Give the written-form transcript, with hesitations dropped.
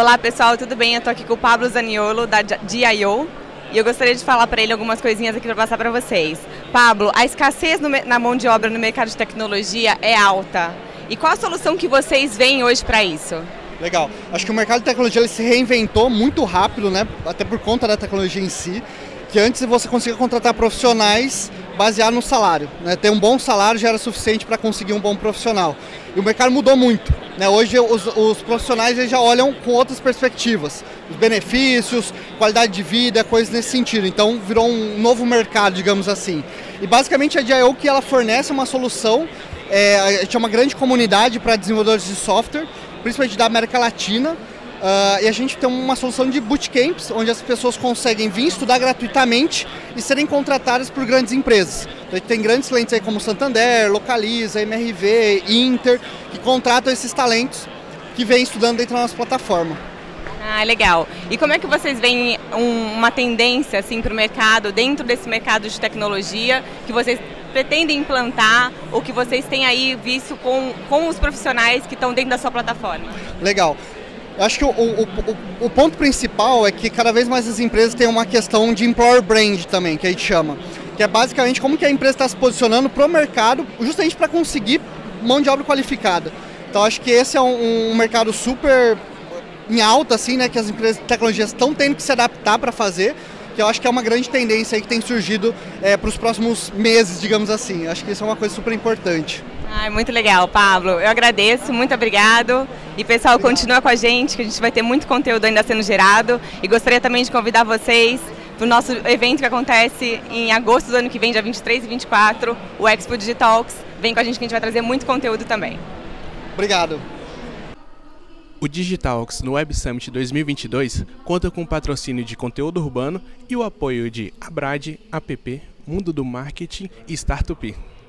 Olá pessoal, tudo bem? Eu estou aqui com o Pablo Zaniolo da DIO e eu gostaria de falar para ele algumas coisinhas aqui para passar para vocês. Pablo, a escassez na mão de obra no mercado de tecnologia é alta. E qual a solução que vocês veem hoje para isso? Legal. Acho que o mercado de tecnologia ele se reinventou muito rápido, né? Até por conta da tecnologia em si, que antes você conseguia contratar profissionais baseado no salário, né? Ter um bom salário já era suficiente para conseguir um bom profissional. E o mercado mudou muito, né? Hoje os profissionais eles já olham com outras perspectivas, os benefícios, qualidade de vida, coisas nesse sentido. Então virou um novo mercado, digamos assim. E basicamente a DIO que ela fornece uma solução, a gente é uma grande comunidade para desenvolvedores de software, principalmente da América Latina. E a gente tem uma solução de bootcamps, onde as pessoas conseguem vir estudar gratuitamente e serem contratadas por grandes empresas. Então, a gente tem grandes clientes aí como Santander, Localiza, MRV, Inter, que contratam esses talentos que vêm estudando dentro da nossa plataforma. Ah, legal. E como é que vocês veem uma tendência assim, para o mercado, dentro desse mercado de tecnologia, que vocês pretendem implantar ou que vocês têm aí visto com os profissionais que estão dentro da sua plataforma? Legal. Eu acho que o ponto principal é que cada vez mais as empresas têm uma questão de employer brand também, que a gente chama. Que é basicamente como que a empresa está se posicionando para o mercado, justamente para conseguir mão de obra qualificada. Então acho que esse é um mercado super em alta, assim, né, que as empresas de tecnologia estão tendo que se adaptar para fazer, que eu acho que é uma grande tendência aí que tem surgido para os próximos meses, digamos assim. Acho que isso é uma coisa super importante. Muito legal, Pablo. Eu agradeço, muito obrigado. E pessoal, continua com a gente, que a gente vai ter muito conteúdo ainda sendo gerado. E gostaria também de convidar vocês para o nosso evento que acontece em agosto do ano que vem, dia 23 e 24, o Expo Digitalks. Vem com a gente que a gente vai trazer muito conteúdo também. Obrigado. O Digitalks no Web Summit 2022 conta com o patrocínio de conteúdo urbano e o apoio de Abrad, APP, Mundo do Marketing e Startup.